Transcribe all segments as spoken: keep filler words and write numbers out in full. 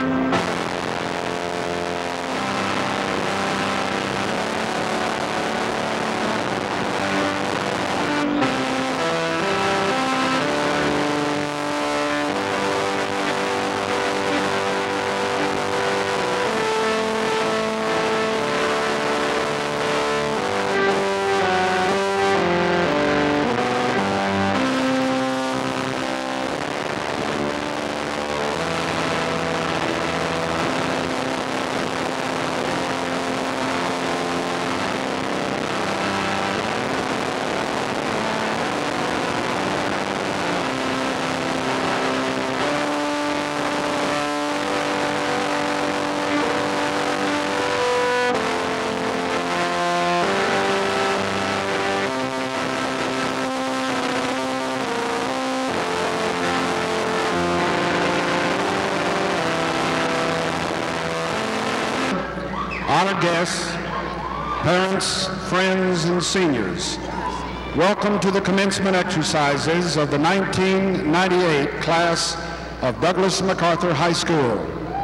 Honored guests, parents, friends, and seniors, welcome to the commencement exercises of the nineteen ninety-eight class of Douglas MacArthur High School.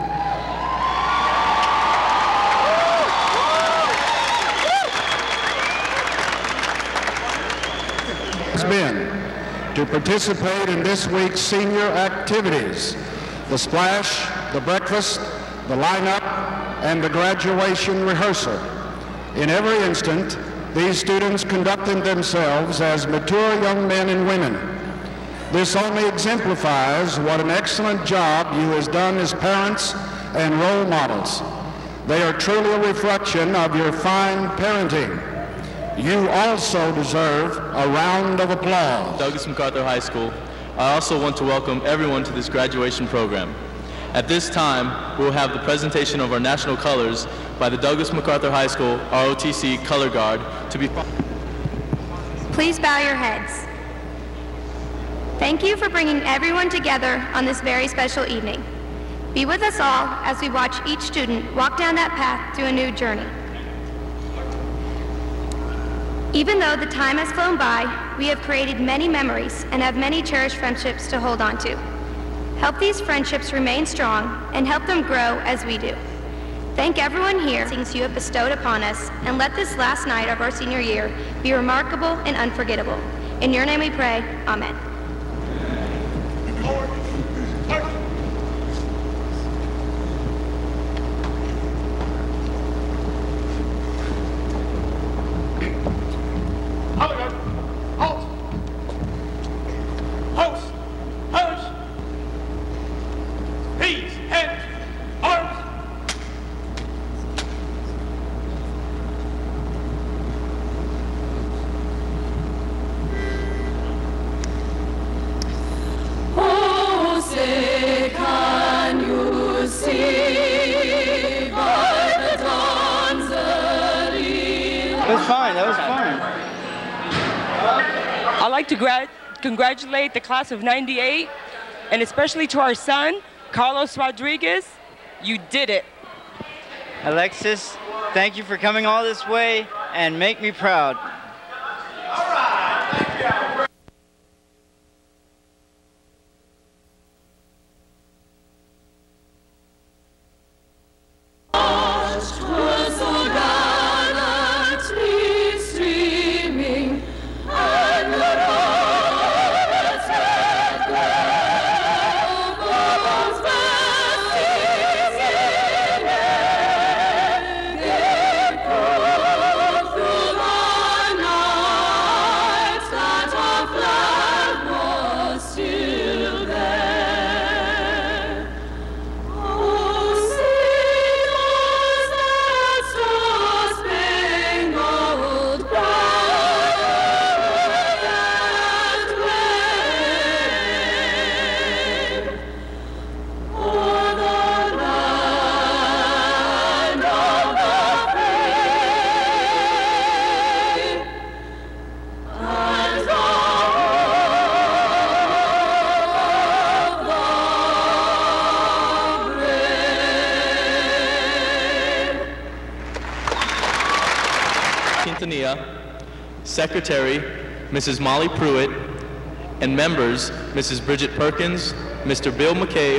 It's been to participate in this week's senior activities, the splash, the breakfast, the lineup, and the graduation rehearsal. In every instant, these students conducted themselves as mature young men and women. This only exemplifies what an excellent job you have done as parents and role models. They are truly a reflection of your fine parenting. You also deserve a round of applause. Douglas MacArthur High School, I also want to welcome everyone to this graduation program. At this time, we will have the presentation of our national colors by the Douglas MacArthur High School R O T C Color Guard to be... Please bow your heads. Thank you for bringing everyone together on this very special evening. Be with us all as we watch each student walk down that path to a new journey. Even though the time has flown by, we have created many memories and have many cherished friendships to hold on to. Help these friendships remain strong and help them grow as we do. Thank everyone here for the things you have bestowed upon us, and let this last night of our senior year be remarkable and unforgettable. In your name we pray, amen. To gra congratulate the class of ninety-eight, and especially to our son, Carlos Rodriguez. You did it. Alexis, thank you for coming all this way and make me proud. All right. Secretary, Missus Molly Pruitt, and members, Missus Brigitte Perkins, Mister Bill McCabe,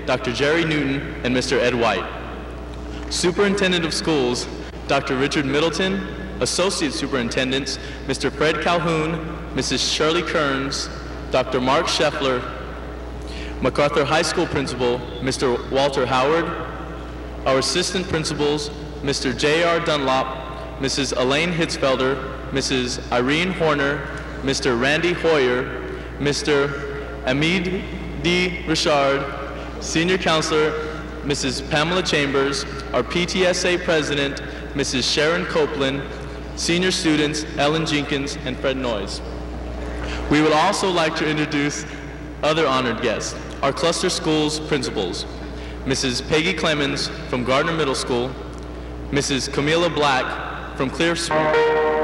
Doctor Jerry Newton, and Mister Ed White. Superintendent of Schools, Doctor Richard Middleton. Associate Superintendents, Mister Fred Calhoun, Missus Shirley Kearns, Doctor Mark Scheffler. MacArthur High School Principal, Mister Walter Howard. Our Assistant Principals, Mister J R Dunlop, Missus Elaine Hitzfelder, Missus Irene Horner, Mister Randy Hoyer, Mister Amid D. Richard, Senior Counselor, Missus Pamela Chambers, our P T S A President, Missus Sharon Copeland, Senior Students Ellen Jenkins and Fred Noyes. We would also like to introduce other honored guests, our cluster schools principals, Missus Peggy Clemens from Gardner Middle School, Missus Camila Black from Clear Spring.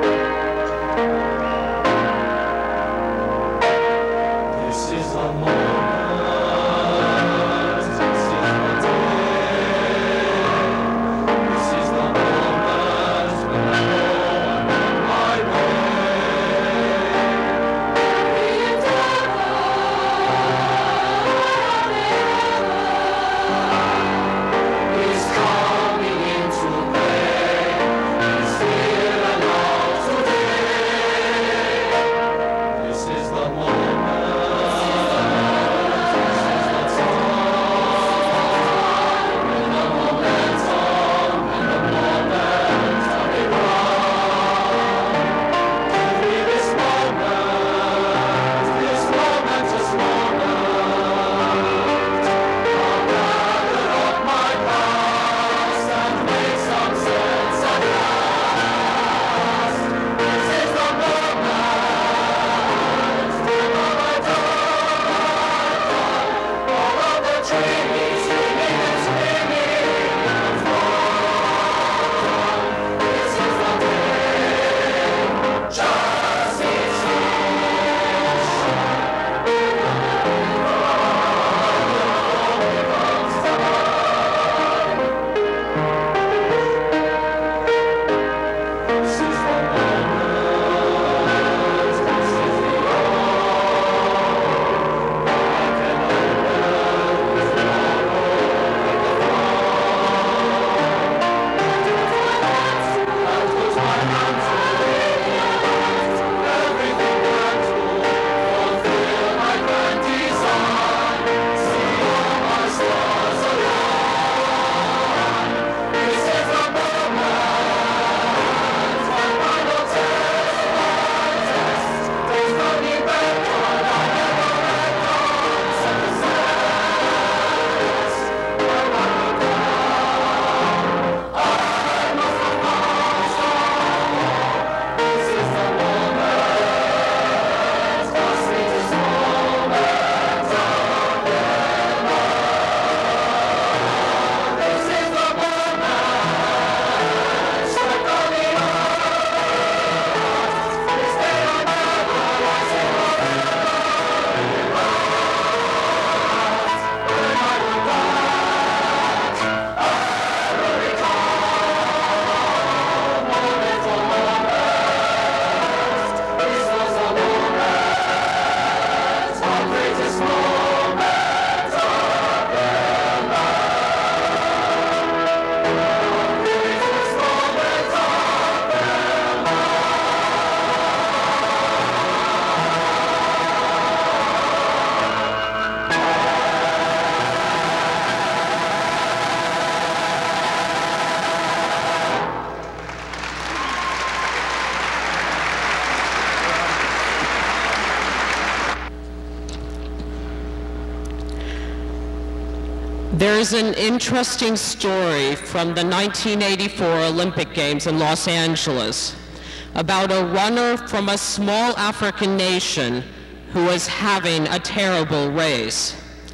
There's an interesting story from the nineteen eighty-four Olympic Games in Los Angeles about a runner from a small African nation who was having a terrible race.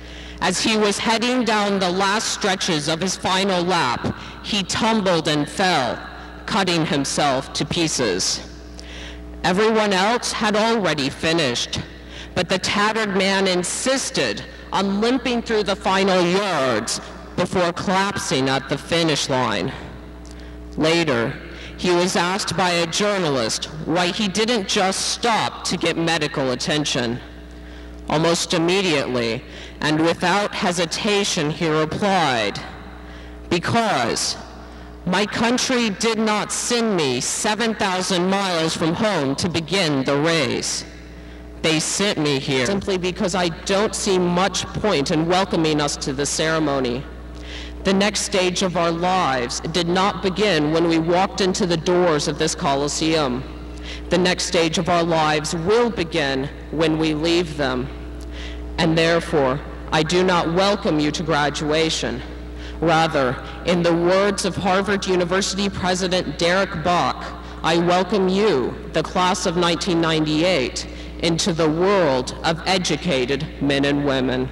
As he was heading down the last stretches of his final lap, he tumbled and fell, cutting himself to pieces. Everyone else had already finished, but the tattered man insisted on limping through the final yards before collapsing at the finish line. Later, he was asked by a journalist why he didn't just stop to get medical attention. Almost immediately, and without hesitation, he replied, "Because my country did not send me seven thousand miles from home to begin the race. They sent me here simply because I don't see much point in welcoming us to the ceremony. The next stage of our lives did not begin when we walked into the doors of this Coliseum. The next stage of our lives will begin when we leave them. And therefore, I do not welcome you to graduation. Rather, in the words of Harvard University President Derek Bach, I welcome you, the class of nineteen ninety-eight, into the world of educated men and women."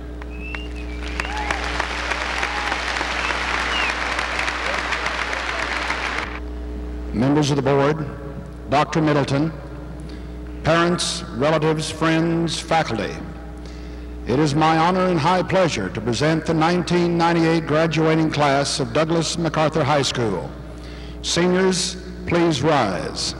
Members of the board, Doctor Middleton, parents, relatives, friends, faculty, it is my honor and high pleasure to present the nineteen ninety-eight graduating class of Douglas MacArthur High School. Seniors, please rise.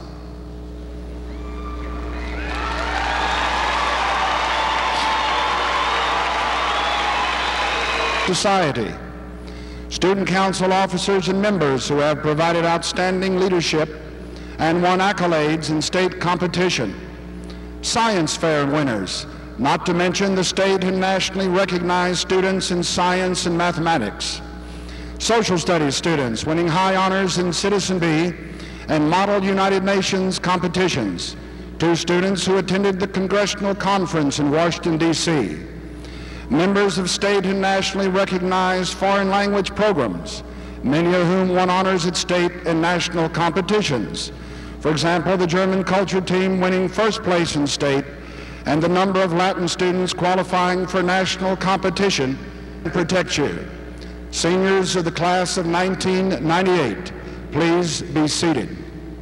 Society, student council officers and members who have provided outstanding leadership and won accolades in state competition, science fair winners, not to mention the state and nationally recognized students in science and mathematics, social studies students winning high honors in Citizen B and Model United Nations competitions, two students who attended the Congressional Conference in Washington, D C, members of state and nationally recognized foreign language programs, many of whom won honors at state and national competitions. For example, the German culture team winning first place in state, and the number of Latin students qualifying for national competition protect you. Seniors of the class of nineteen ninety-eight, please be seated.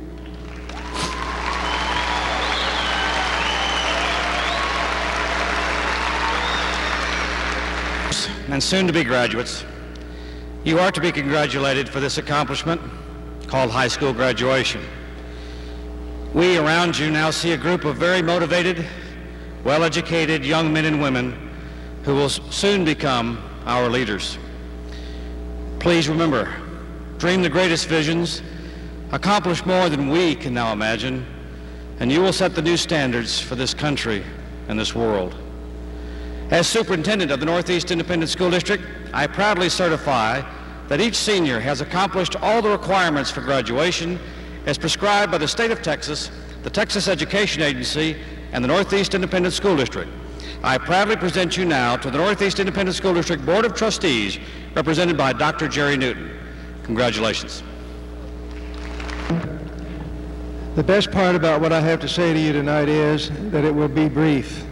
And soon-to-be graduates, you are to be congratulated for this accomplishment called high school graduation. We around you now see a group of very motivated, well-educated young men and women who will soon become our leaders. Please remember, dream the greatest visions, accomplish more than we can now imagine, and you will set the new standards for this country and this world. As Superintendent of the Northeast Independent School District, I proudly certify that each senior has accomplished all the requirements for graduation as prescribed by the state of Texas, the Texas Education Agency, and the Northeast Independent School District. I proudly present you now to the Northeast Independent School District Board of Trustees, represented by Doctor Jerry Newton. Congratulations. The best part about what I have to say to you tonight is that it will be brief.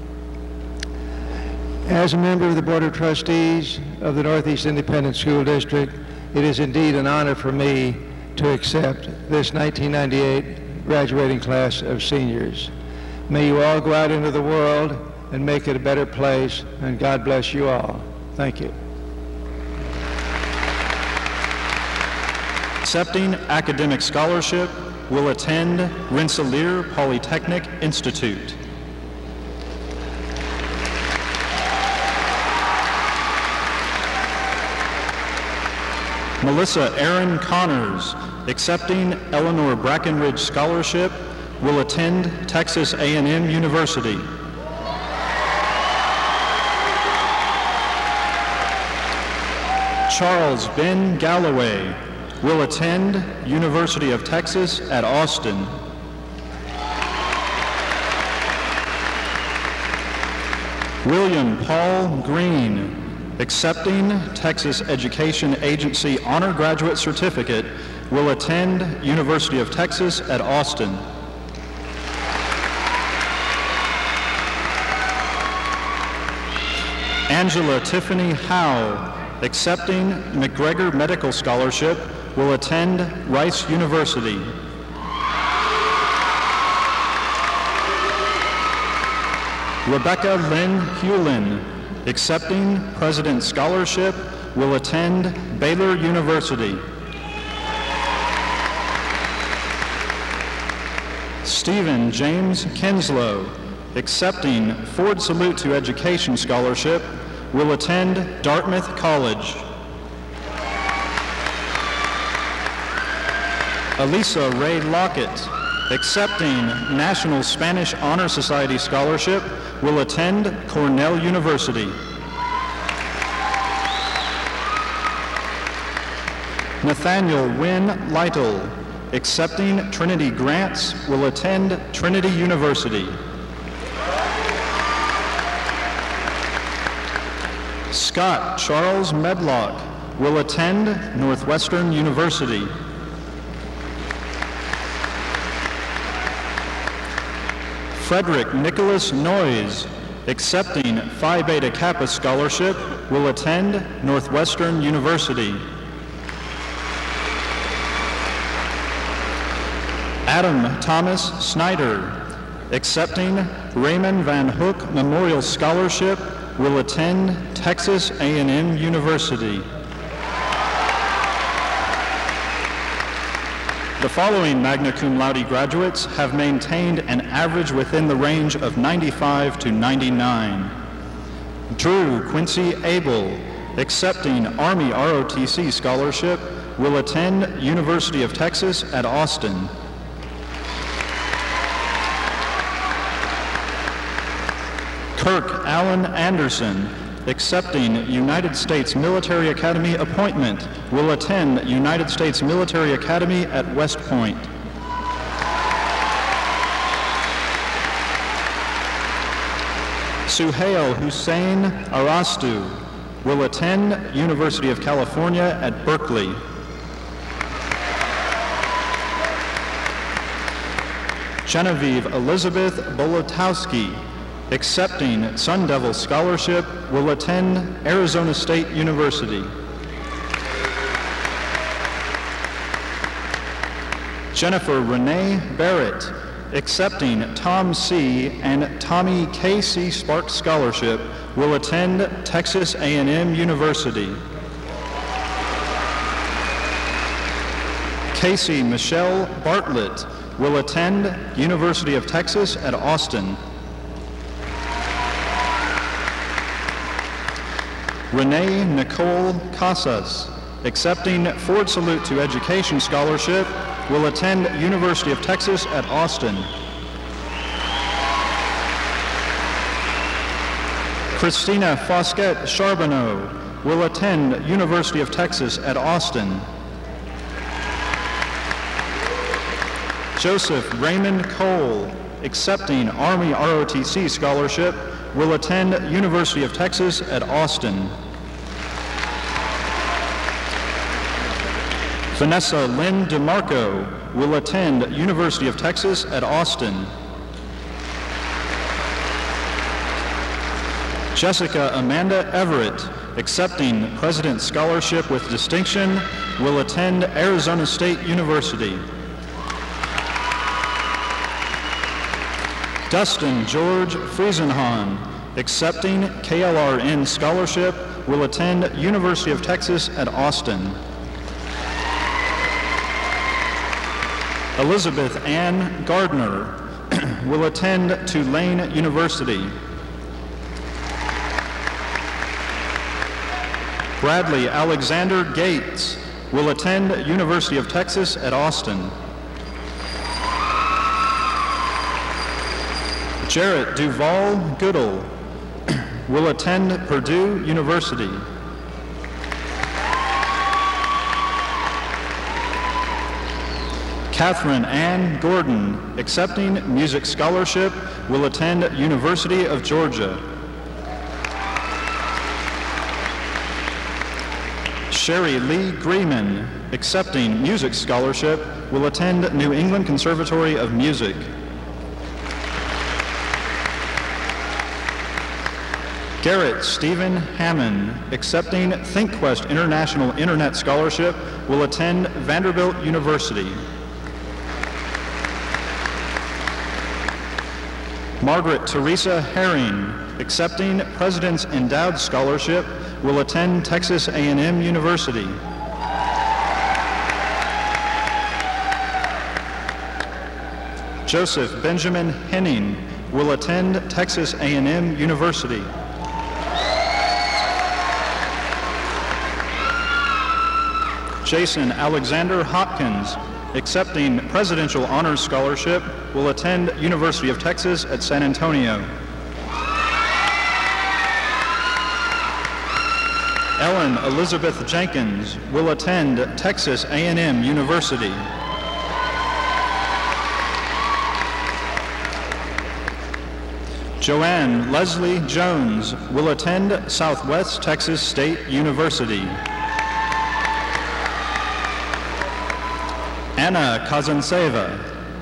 As a member of the Board of Trustees of the Northeast Independent School District, it is indeed an honor for me to accept this nineteen ninety-eight graduating class of seniors. May you all go out into the world and make it a better place, and God bless you all. Thank you. Accepting academic scholarship will attend Rensselaer Polytechnic Institute. Melissa Erin Connors, accepting Eleanor Brackenridge Scholarship, will attend Texas A and M University. Charles Ben Galloway will attend University of Texas at Austin. William Paul Green, accepting Texas Education Agency Honor Graduate Certificate, will attend University of Texas at Austin. Angela Tiffany Howe, accepting McGregor Medical Scholarship, will attend Rice University. Rebecca Lynn Hewlin, accepting President's Scholarship, will attend Baylor University. Stephen James Kinslow, accepting Ford Salute to Education Scholarship, will attend Dartmouth College. Elisa Ray Lockett, accepting National Spanish Honor Society Scholarship, will attend Cornell University. Nathaniel Wynn Lytle, accepting Trinity Grants, will attend Trinity University. Scott Charles Medlock will attend Northwestern University. Frederick Nicholas Noyes, accepting Phi Beta Kappa Scholarship, will attend Northwestern University. Adam Thomas Snyder, accepting Raymond Van Hook Memorial Scholarship, will attend Texas A and M University. The following magna cum laude graduates have maintained an average within the range of ninety-five to ninety-nine. Drew Quincy Abel, accepting Army R O T C Scholarship, will attend University of Texas at Austin. Kirk Allen Anderson, accepting United States Military Academy appointment, will attend United States Military Academy at West Point. Suhail Hussein Arastu will attend University of California at Berkeley. Genevieve Elizabeth Bolotowski, accepting Sun Devil Scholarship, will attend Arizona State University. Jennifer Renee Barrett, accepting Tom C. and Tommy K C Sparks Scholarship, will attend Texas A and M University. Casey Michelle Bartlett will attend University of Texas at Austin. Renee Nicole Casas, accepting Ford Salute to Education Scholarship, will attend University of Texas at Austin. Christina Fosquet Charbonneau will attend University of Texas at Austin. Joseph Raymond Cole, accepting Army R O T C Scholarship, will attend University of Texas at Austin. Vanessa Lynn DeMarco will attend University of Texas at Austin. Jessica Amanda Everett, accepting President's Scholarship with Distinction, will attend Arizona State University. Dustin George Friesenhahn, accepting K L R N Scholarship, will attend University of Texas at Austin. Elizabeth Ann Gardner will attend Tulane University. Bradley Alexander Gates will attend University of Texas at Austin. Jarrett Duval Goodall will attend Purdue University. Catherine Ann Gordon, accepting Music Scholarship, will attend University of Georgia. Sherry Lee Greeman, accepting Music Scholarship, will attend New England Conservatory of Music. Garrett Stephen Hammond, accepting ThinkQuest International Internet Scholarship, will attend Vanderbilt University. Margaret Teresa Herring, accepting President's Endowed Scholarship, will attend Texas A and M University. Joseph Benjamin Henning, will attend Texas A and M University. Jason Alexander Hopkins, accepting Presidential Honors Scholarship, will attend University of Texas at San Antonio. Ellen Elizabeth Jenkins will attend Texas A and M University. Joanne Leslie Jones will attend Southwest Texas State University. Anna Kazantseva.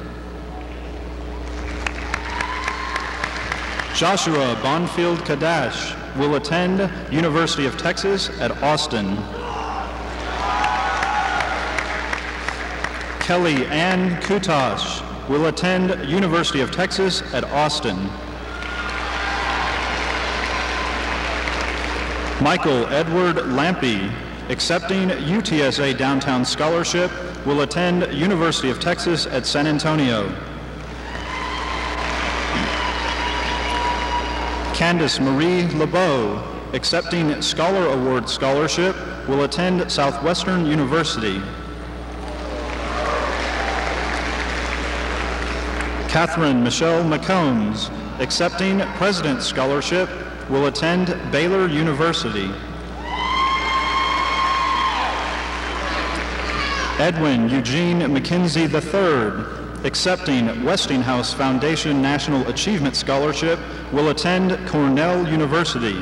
Joshua Bonfield Kadash will attend University of Texas at Austin. Kelly Ann Kutash will attend University of Texas at Austin. Michael Edward Lampy, accepting U T S A Downtown Scholarship, will attend University of Texas at San Antonio. Candace Marie LeBeau, accepting Scholar Award Scholarship, will attend Southwestern University. Catherine Michelle McCombs, accepting President's Scholarship, will attend Baylor University. Edwin Eugene McKenzie the third, accepting Westinghouse Foundation National Achievement Scholarship, will attend Cornell University.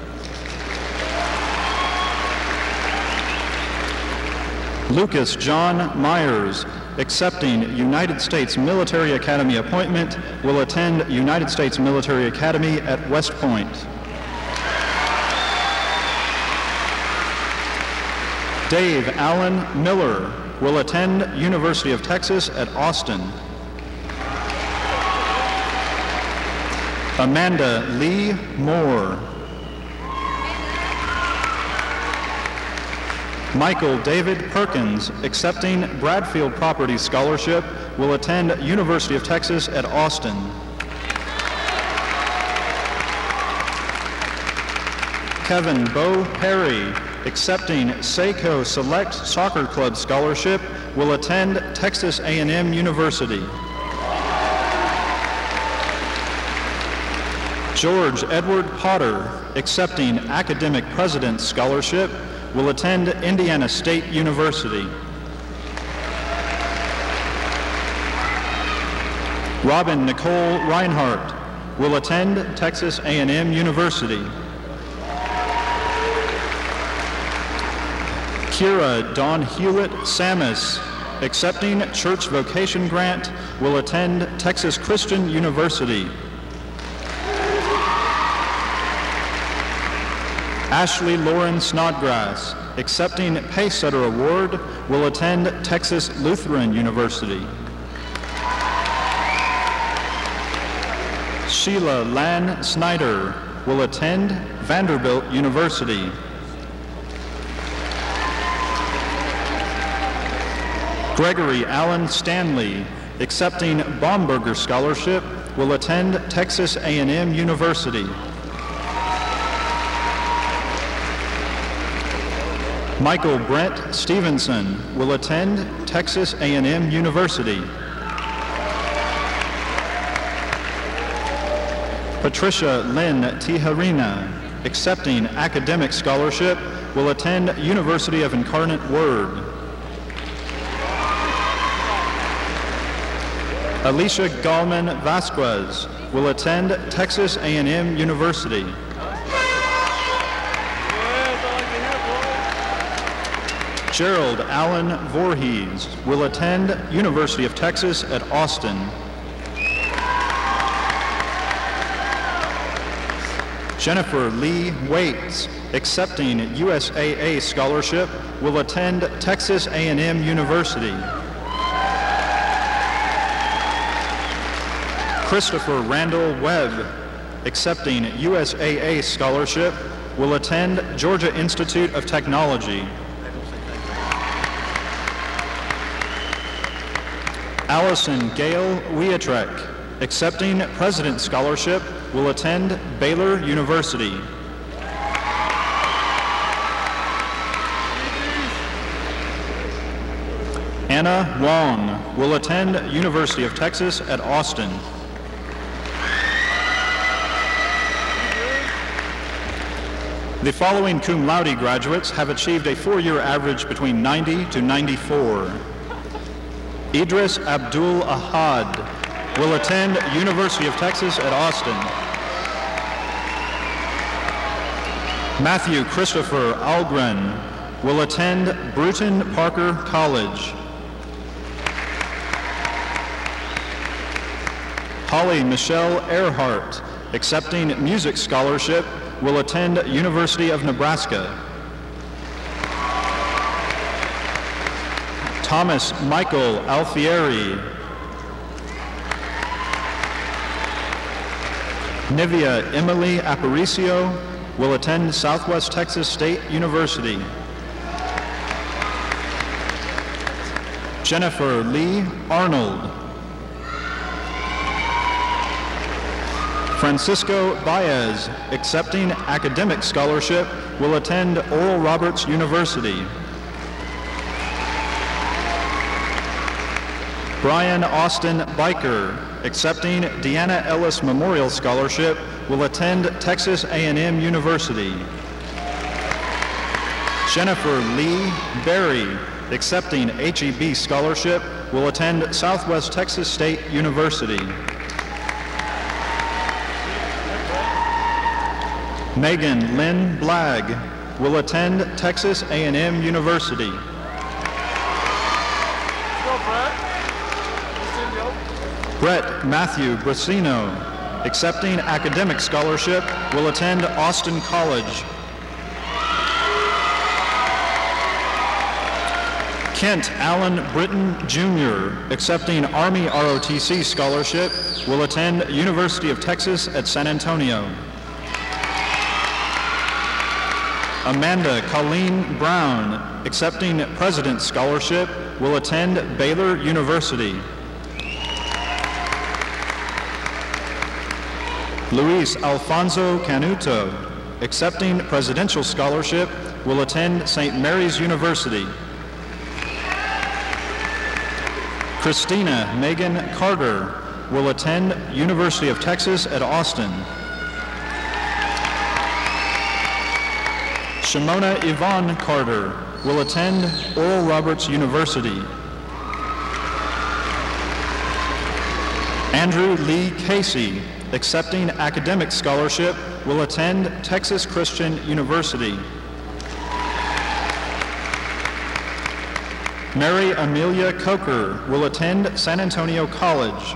Lucas John Myers, accepting United States Military Academy appointment, will attend United States Military Academy at West Point. Dave Allen Miller will attend University of Texas at Austin. Amanda Lee Moore. Michael David Perkins, accepting Bradfield Property Scholarship, will attend University of Texas at Austin. Kevin Bo Perry, accepting Seiko Select Soccer Club Scholarship, will attend Texas A and M University. George Edward Potter, accepting Academic President's Scholarship, will attend Indiana State University. Robin Nicole Reinhardt will attend Texas A and M University. Kira Dawn Hewlett Samus, accepting Church Vocation Grant, will attend Texas Christian University. Ashley Lauren Snodgrass, accepting Pacesetter Award, will attend Texas Lutheran University. Sheila Lan Snyder will attend Vanderbilt University. Gregory Allen Stanley, accepting Baumberger Scholarship, will attend Texas A and M University. Michael Brent Stevenson will attend Texas A and M University. Patricia Lynn Tijerina, accepting Academic Scholarship, will attend University of Incarnate Word. Alicia Gallman Vasquez will attend Texas A and M University. Gerald Allen Voorhees will attend University of Texas at Austin. Jennifer Lee Waits, accepting U S A A Scholarship, will attend Texas A and M University. Christopher Randall Webb, accepting U S A A Scholarship, will attend Georgia Institute of Technology. Allison Gale Wietrek, accepting President's Scholarship, will attend Baylor University. Anna Wong will attend University of Texas at Austin. The following cum laude graduates have achieved a four-year average between ninety to ninety-four. Idris Abdul Ahad will attend University of Texas at Austin. Matthew Christopher Algren will attend Bruton Parker College. Holly Michelle Earhart, accepting Music Scholarship, will attend University of Nebraska. Thomas Michael Alfieri. Nivea Emily Aparicio will attend Southwest Texas State University. Jennifer Lee Arnold. Francisco Baez, accepting Academic Scholarship, will attend Oral Roberts University. Brian Austin Biker, accepting Deanna Ellis Memorial Scholarship, will attend Texas A and M University. Jennifer Lee Berry, accepting H E B Scholarship, will attend Southwest Texas State University. Megan Lynn Blagg will attend Texas A and M University. Brett Matthew Brasino, accepting Academic Scholarship, will attend Austin College. Kent Allen Britton Junior, accepting Army R O T C Scholarship, will attend University of Texas at San Antonio. Amanda Colleen Brown, accepting President's Scholarship, will attend Baylor University. Luis Alfonso Canuto, accepting Presidential Scholarship, will attend Saint Mary's University. Christina Megan Carter will attend University of Texas at Austin. Shimona Yvonne Carter will attend Oral Roberts University. Andrew Lee Casey, accepting Academic Scholarship, will attend Texas Christian University. Mary Amelia Coker will attend San Antonio College.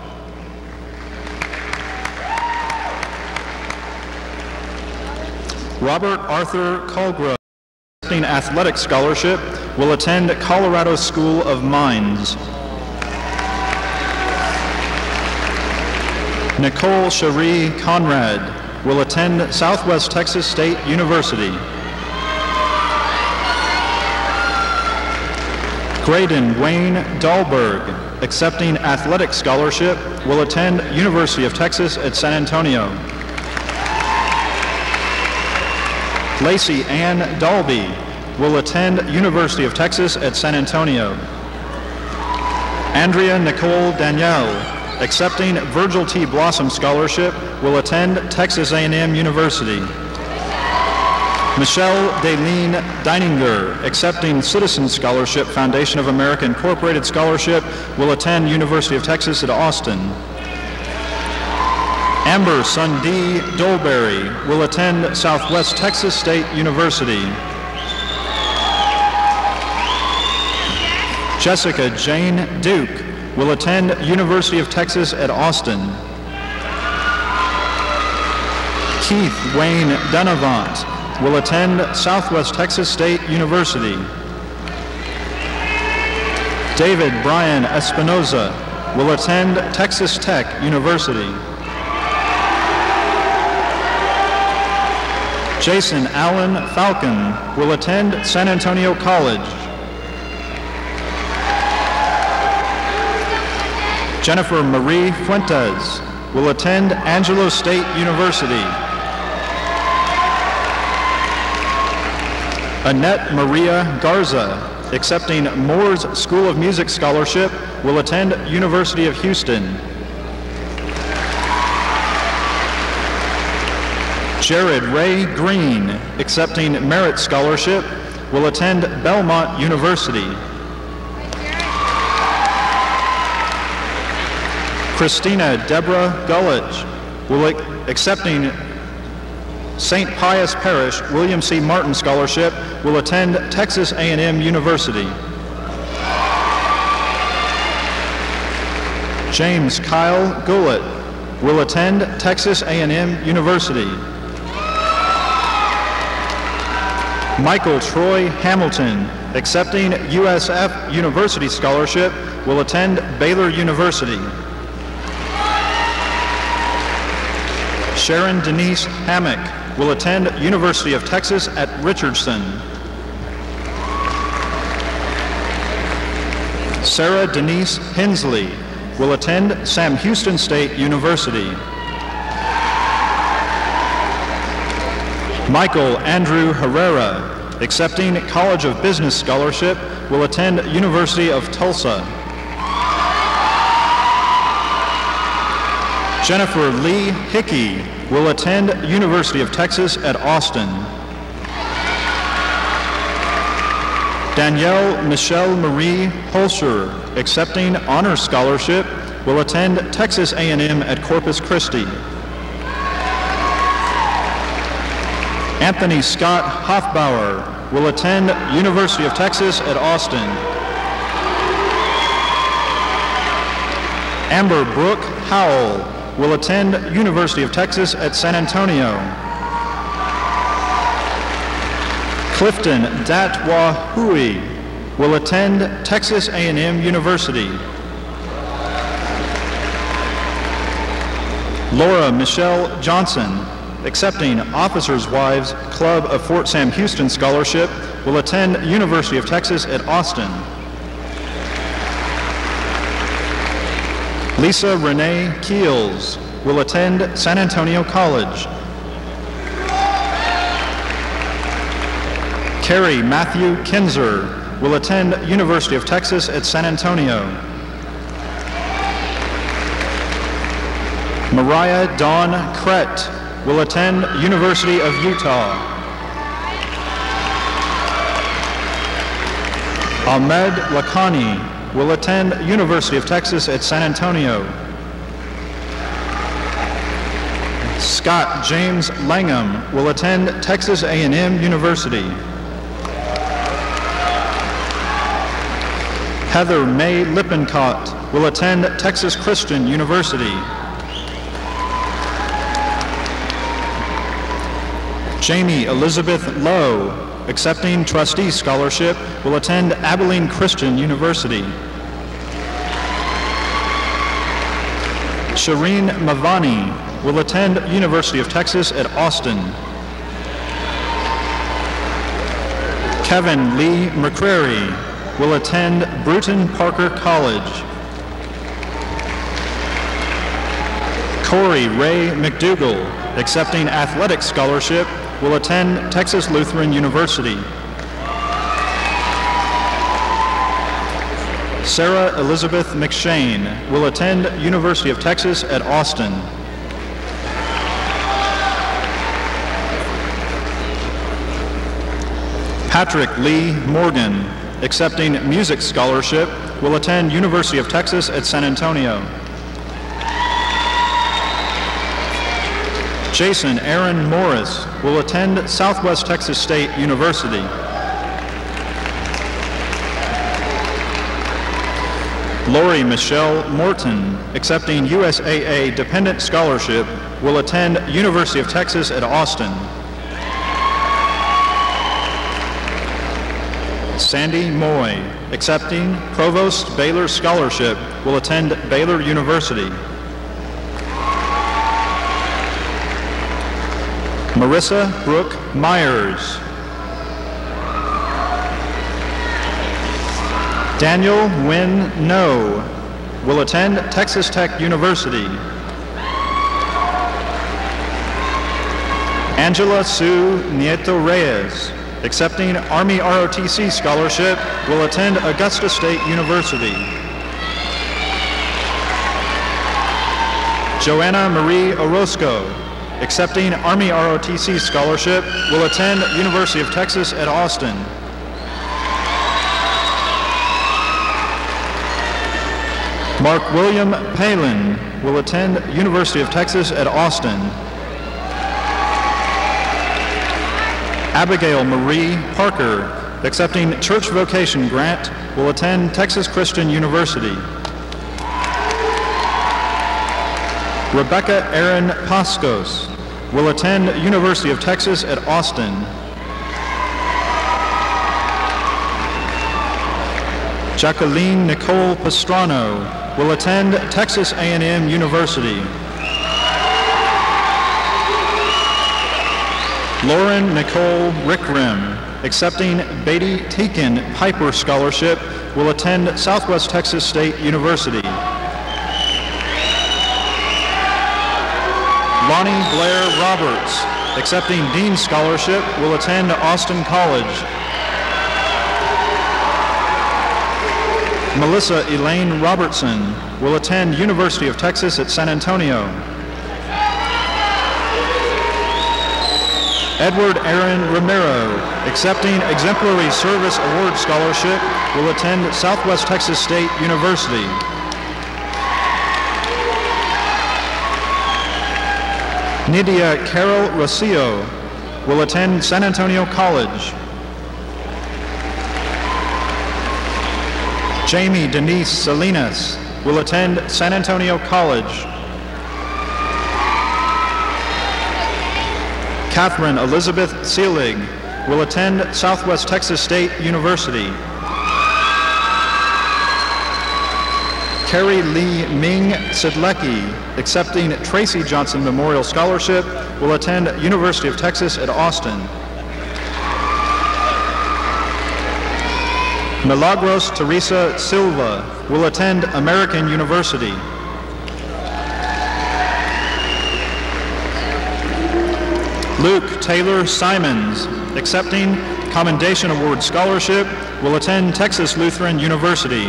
Robert Arthur Colgrove, accepting Athletic Scholarship, will attend Colorado School of Mines. Nicole Cherie Conrad will attend Southwest Texas State University. Graydon Wayne Dahlberg, accepting Athletic Scholarship, will attend University of Texas at San Antonio. Lacey Ann Dalby will attend University of Texas at San Antonio. Andrea Nicole Danielle, accepting Virgil T. Blossom Scholarship, will attend Texas A and M University. Michelle Daleen Deininger, accepting Citizen Scholarship, Foundation of America Incorporated Scholarship, will attend University of Texas at Austin. Amber Sandi Dolberry will attend Southwest Texas State University. Jessica Jane Duke will attend University of Texas at Austin. Keith Wayne Dunavant will attend Southwest Texas State University. David Brian Espinoza will attend Texas Tech University. Jason Allen Falcon will attend San Antonio College. Jennifer Marie Fuentes will attend Angelo State University. Annette Maria Garza, accepting Moore's School of Music Scholarship, will attend University of Houston. Jared Ray Green, accepting Merit Scholarship, will attend Belmont University. Christina Deborah Gulledge, will accepting Saint Pius Parish William C. Martin Scholarship, will attend Texas A and M University. James Kyle Gullett will attend Texas A and M University. Michael Troy Hamilton, accepting U S F University Scholarship, will attend Baylor University. Sharon Denise Hammock will attend University of Texas at Richardson. Sarah Denise Hensley will attend Sam Houston State University. Michael Andrew Herrera, accepting College of Business Scholarship, will attend University of Tulsa. Jennifer Lee Hickey will attend University of Texas at Austin. Danielle Michelle Marie Holscher, accepting Honors Scholarship, will attend Texas A and M at Corpus Christi. Anthony Scott Hoffbauer will attend University of Texas at Austin. Amber Brooke Howell will attend University of Texas at San Antonio. Clifton Datwa Hughey will attend Texas A and M University. Laura Michelle Johnson, accepting Officers' Wives Club of Fort Sam Houston Scholarship, will attend University of Texas at Austin. Lisa Renee Keels will attend San Antonio College. Carrie Matthew Kinzer will attend University of Texas at San Antonio. Mariah Dawn Krett will attend University of Utah. Ahmed Lakhani will attend University of Texas at San Antonio. Scott James Langham will attend Texas A and M University. Heather May Lippincott will attend Texas Christian University. Jamie Elizabeth Lowe, accepting Trustee Scholarship, will attend Abilene Christian University. Shireen Mavani will attend University of Texas at Austin. Kevin Lee McCrary will attend Bruton Parker College. Corey Ray McDougall, accepting Athletic Scholarship, will attend Texas Lutheran University. Sarah Elizabeth McShane will attend University of Texas at Austin. Patrick Lee Morgan, accepting Music Scholarship, will attend University of Texas at San Antonio. Jason Aaron Morris will attend Southwest Texas State University. Lori Michelle Morton, accepting U S A A Dependent Scholarship, will attend University of Texas at Austin. Sandi Moy, accepting Provost Baylor Scholarship, will attend Baylor University. Marissa Brooke Myers. Daniel Wynn No will attend Texas Tech University. Angela Sue Nieto Reyes, accepting Army R O T C scholarship, will attend Augusta State University. Joanna Marie Orozco, accepting Army R O T C scholarship, will attend University of Texas at Austin. Mark William Palin will attend University of Texas at Austin. Abigail Marie Parker, accepting Church Vocation Grant, will attend Texas Christian University. Rebecca Erin Pascos will attend University of Texas at Austin. Jacqueline Nicole Pastrano will attend Texas A and M University. Lauren Nicole Rickrim, accepting Beatty Teakin Piper Scholarship, will attend Southwest Texas State University. Lonnie Blair Roberts, accepting Dean Scholarship, will attend Austin College. Melissa Elaine Robertson will attend University of Texas at San Antonio. Edward Aaron Romero, accepting Exemplary Service Award Scholarship, will attend Southwest Texas State University. Nydia Carol Rocio will attend San Antonio College. Jamie Denise Salinas will attend San Antonio College. Catherine Elizabeth Seelig will attend Southwest Texas State University. Carrie Lee Ming Sidlecki, accepting Tracy Johnson Memorial Scholarship, will attend University of Texas at Austin. Milagros Teresa Silva will attend American University. Luke Taylor Simons, accepting Commendation Award Scholarship, will attend Texas Lutheran University.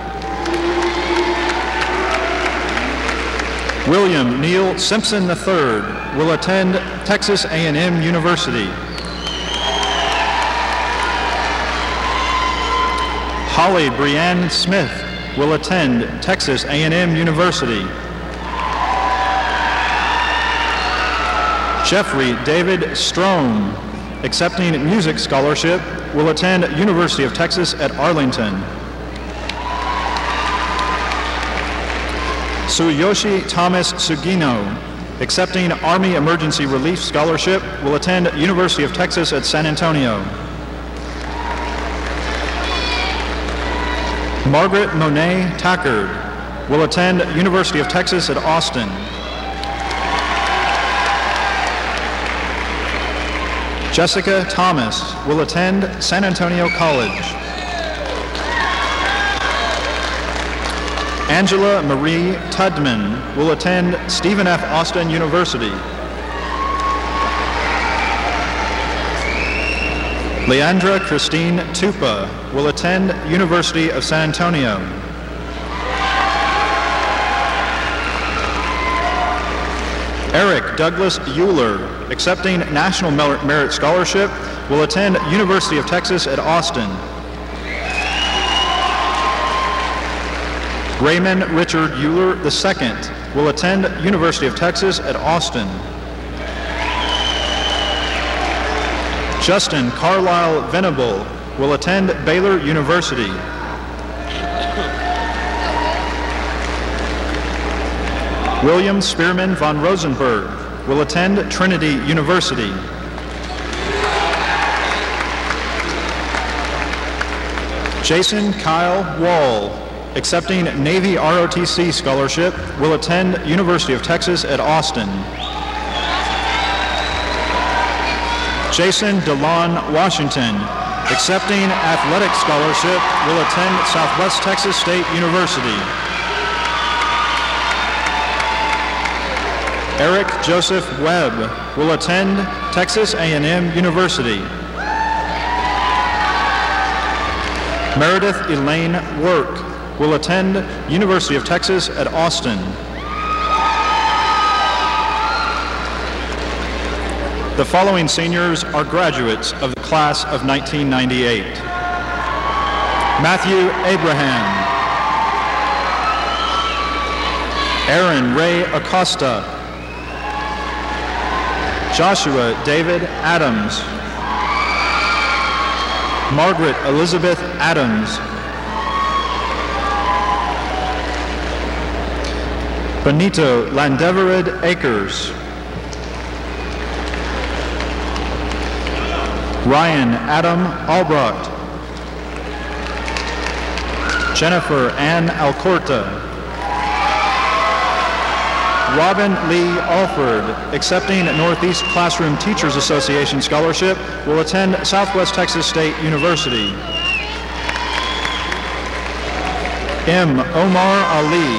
William Neal Simpson the third will attend Texas A and M University. Holly Brianne Smith will attend Texas A and M University. Jeffrey David Strome, accepting Music Scholarship, will attend University of Texas at Arlington. Suyoshi Thomas Sugino, accepting Army Emergency Relief Scholarship, will attend University of Texas at San Antonio. Margaret Monet Tackard will attend University of Texas at Austin. Jessica Thomas will attend San Antonio College. Angela Marie Tudman will attend Stephen F. Austin University. Leandra Christine Tupa will attend University of San Antonio. Eric Douglas Euler, accepting National Merit Scholarship, will attend University of Texas at Austin. Raymond Richard Euler the second will attend University of Texas at Austin. Justin Carlisle Venable will attend Baylor University. William Spearman von Rosenberg will attend Trinity University. Jason Kyle Wall, accepting Navy R O T C scholarship, will attend University of Texas at Austin. Jason DeLon Washington, accepting athletic scholarship, will attend Southwest Texas State University. Eric Joseph Webb will attend Texas A and M University. Meredith Elaine Work will attend University of Texas at Austin. The following seniors are graduates of the class of nineteen ninety-eight. Matthew Abraham, Aaron Ray Acosta, Joshua David Adams, Margaret Elizabeth Adams, Benito Landevered Akers, Ryan Adam Albrecht, Jennifer Ann Alcorta, Robin Lee Alford, accepting Northeast Classroom Teachers Association Scholarship, will attend Southwest Texas State University. M. Omar Ali,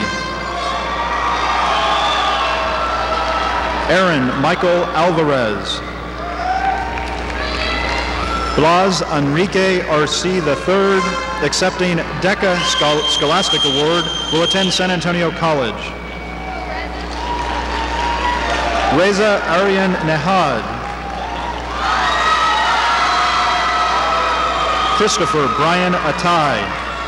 Aaron Michael Alvarez, Blas Enrique Arce the third, accepting DECA Schol Scholastic Award, will attend San Antonio College. Reza Aryan Nehad, Christopher Brian Atai,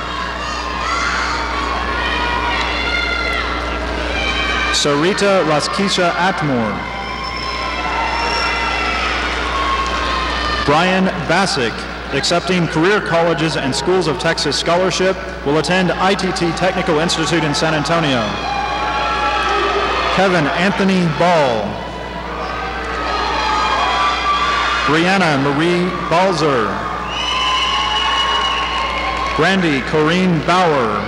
Sarita Raskisha Atmore, Brian Bassick, accepting Career Colleges and Schools of Texas Scholarship, will attend I T T Technical Institute in San Antonio. Kevin Anthony Ball, Brianna Marie Balzer, Brandy Corrine Bauer,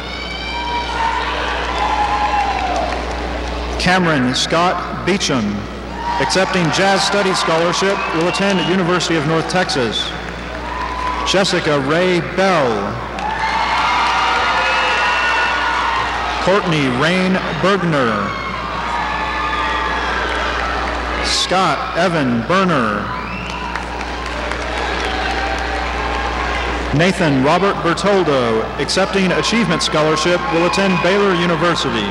Cameron Scott Beecham, accepting Jazz Studies Scholarship, will attend University of North Texas. Jessica Ray Bell, Courtney Rain Bergner, Scott Evan Berner, Nathan Robert Bertoldo, accepting Achievement Scholarship, will attend Baylor University.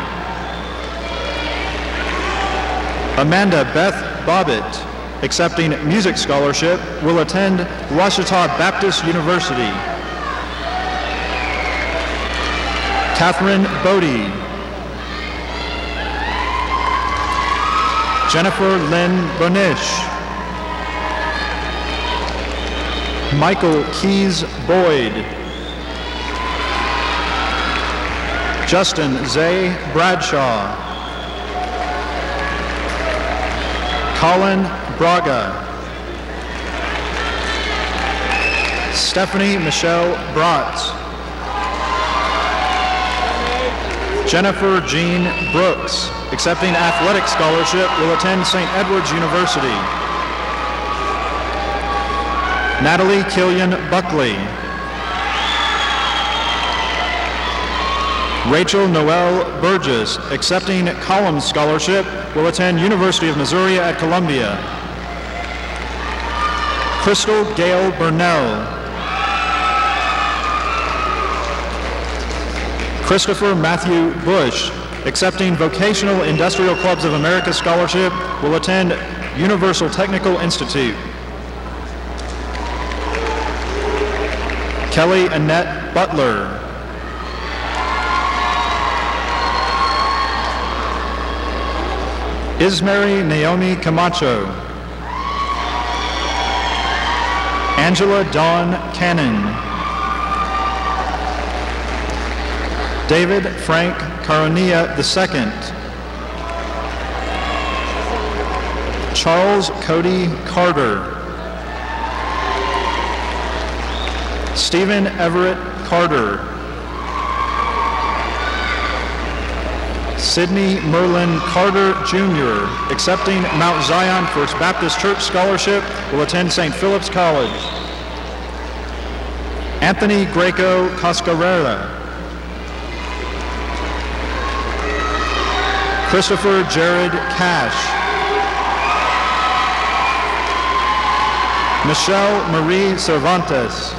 Amanda Beth Bobbitt, accepting Music Scholarship, will attend Washita Baptist University. Catherine Bodie, Jennifer Lynn Bonish, Michael Keys Boyd, Justin Zay Bradshaw, Colin Braga, Stephanie Michelle Bratz, Jennifer Jean Brooks, accepting Athletic Scholarship, will attend Saint Edward's University. Natalie Killian Buckley, Rachel Noel Burgess, accepting Collins Scholarship, will attend University of Missouri at Columbia. Crystal Gail Burnell, Christopher Matthew Bush, accepting Vocational Industrial Clubs of America Scholarship, will attend Universal Technical Institute. Kelly Annette Butler, Ismary Naomi Camacho, Angela Dawn Cannon, David Frank Caronia the second, Charles Cody Carter, Stephen Everett Carter, Sidney Merlin Carter Junior, accepting Mount Zion First Baptist Church Scholarship, will attend Saint Philip's College. Anthony Greco Cascarera, Christopher Jared Cash, Michelle Marie Cervantes.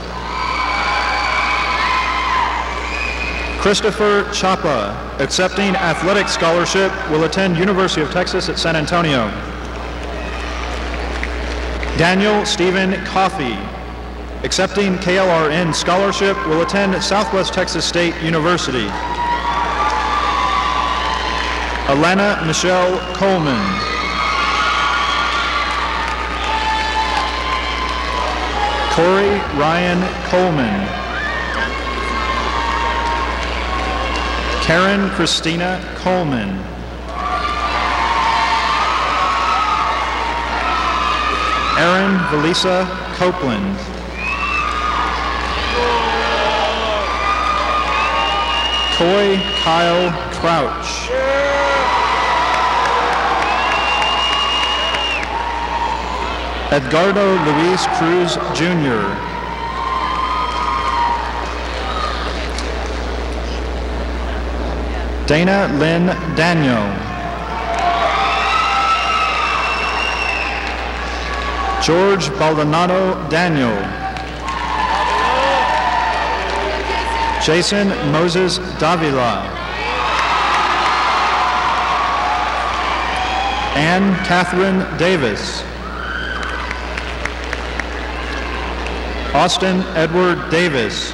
Christopher Chapa, accepting athletic scholarship, will attend University of Texas at San Antonio. Daniel Stephen Coffey, accepting K L R N scholarship, will attend Southwest Texas State University. Alana Michelle Coleman. Corey Ryan Coleman. Karen Christina Coleman. Erin Valisa Copeland. Coy Kyle Crouch. Edgardo Luis Cruz Junior Dana Lynn Daniel. George Baldonado Daniel. Jason Moses Davila. Ann Catherine Davis. Austin Edward Davis.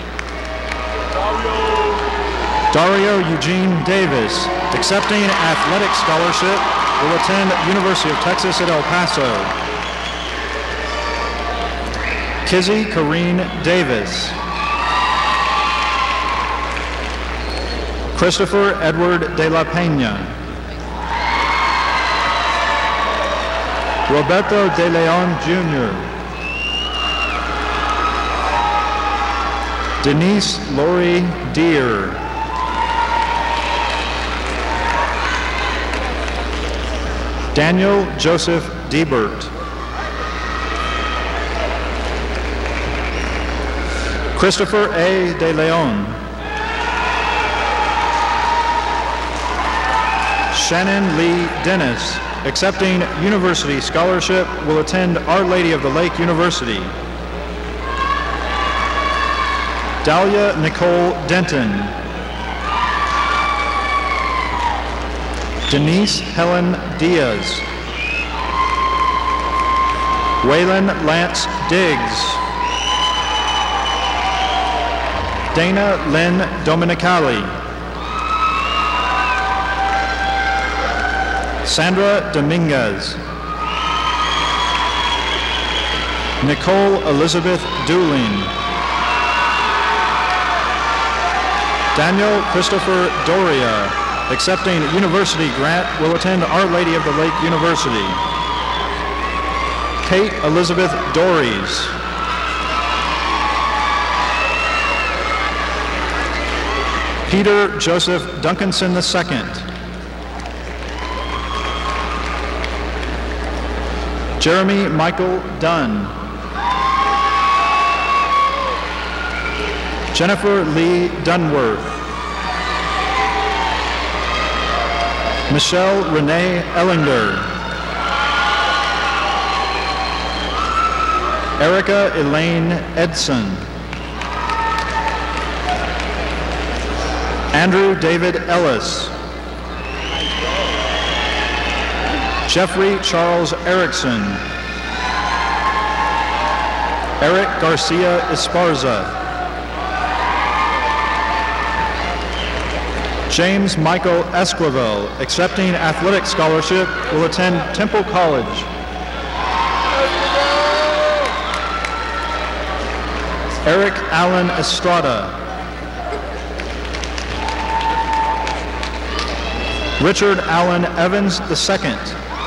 Dario Eugene Davis, accepting athletic scholarship, will attend University of Texas at El Paso. Kizzy Corrine Davis. Christopher Edward de la Peña. Roberto de Leon Junior Denise Lori Deere. Daniel Joseph Diebert. Christopher A. De Leon. Shannon Lee Dennis, accepting university scholarship, will attend Our Lady of the Lake University. Dahlia Nicole Denton. Denise Helen Diaz. Waylon Lance Diggs. Dana Lynn Dominicali. Sandra Dominguez. Nicole Elizabeth Dooling. Daniel Christopher Doria, accepting university grant, will attend Our Lady of the Lake University. Kate Elizabeth Dories. Peter Joseph Duncanson the Second. Jeremy Michael Dunn. Jennifer Lee Dunworth. Michelle Renee Ellinger. Erica Elaine Edson. Andrew David Ellis. Jeffrey Charles Erickson. Eric Garcia Esparza. James Michael Esquivel, accepting athletic scholarship, will attend Temple College. Eric Allen Estrada. Richard Allen Evans the Second.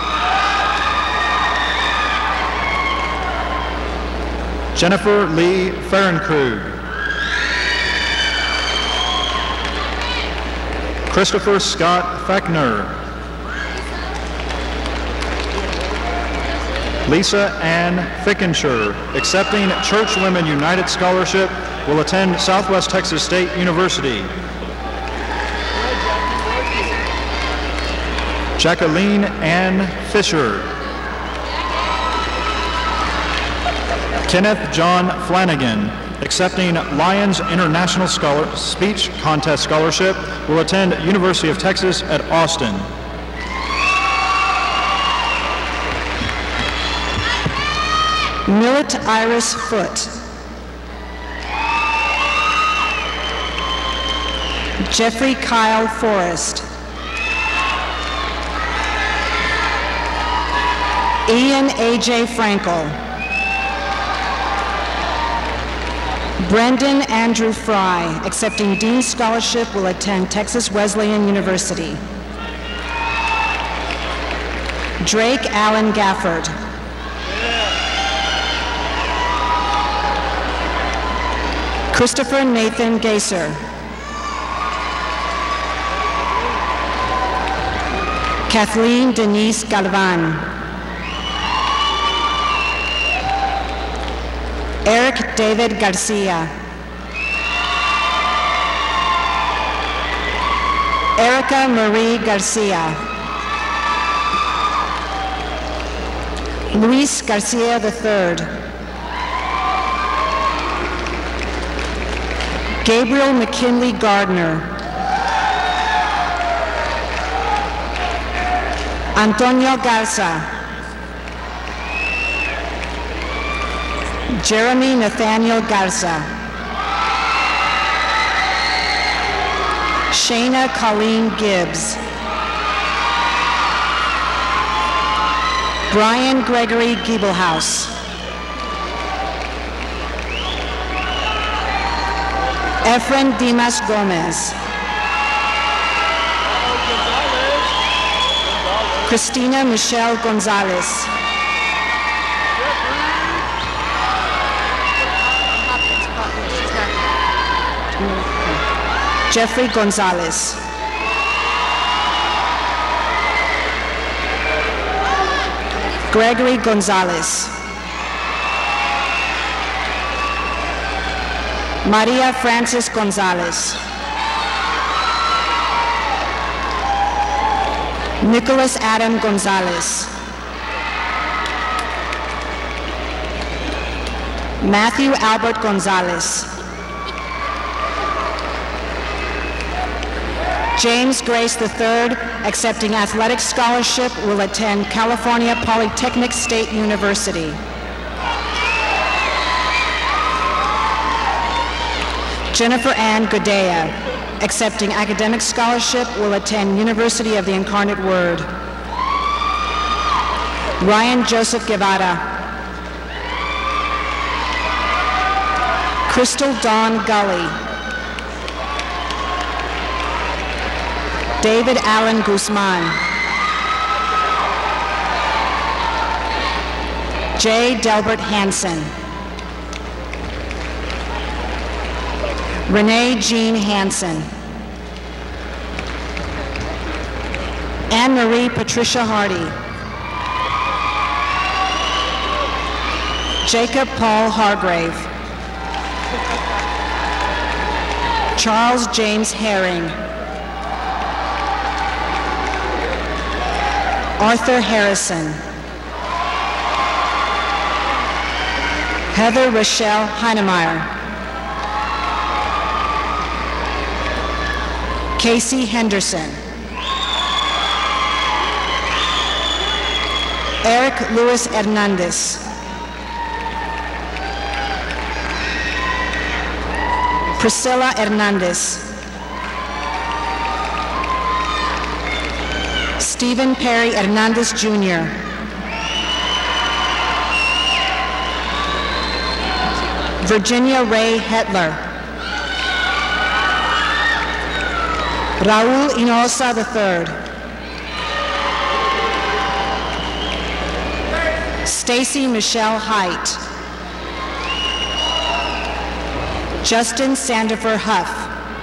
Jennifer Lee Fahrenkrug. Christopher Scott Fechner. Lisa Ann Fickenshire, accepting Churchwomen United Scholarship, will attend Southwest Texas State University. Jacqueline Ann Fisher. Kenneth John Flanagan, accepting Lions International Scholar Speech Contest Scholarship, will attend University of Texas at Austin. Millet Iris Foote. Jeffrey Kyle Forrest. Ian A J Frankel. Brendan Andrew Fry, accepting Dean's Scholarship, will attend Texas Wesleyan University. Drake Allen Gafford. Christopher Nathan Gaser. Kathleen Denise Galvan. Eric David Garcia. Erica Marie Garcia. Luis Garcia the third. Gabriel McKinley Gardner. Antonio Garza. Jeremy Nathaniel Garza. Shayna Colleen Gibbs. Brian Gregory Giebelhaus. Efren Dimas Gomez. Christina Michelle Gonzalez. Jeffrey Gonzalez. Gregory Gonzalez. Maria Francis Gonzalez. Nicholas Adam Gonzalez. Matthew Albert Gonzalez. James Grace the third, accepting athletic scholarship, will attend California Polytechnic State University. Jennifer Ann Godea, accepting academic scholarship, will attend University of the Incarnate Word. Ryan Joseph Guevara. Crystal Dawn Gully. David Allen Guzman. J. Delbert Hansen. Renee Jean Hansen. Anne-Marie Patricia Hardy. Jacob Paul Hargrave. Charles James Herring. Arthur Harrison. Heather Rochelle Heinemeyer. Casey Henderson. Eric Luis Hernandez. Priscilla Hernandez. Stephen Perry Hernandez Junior Virginia Ray Hetler. Raul Hinojosa the third. Stacy Michelle Height. Justin Sandifer Huff.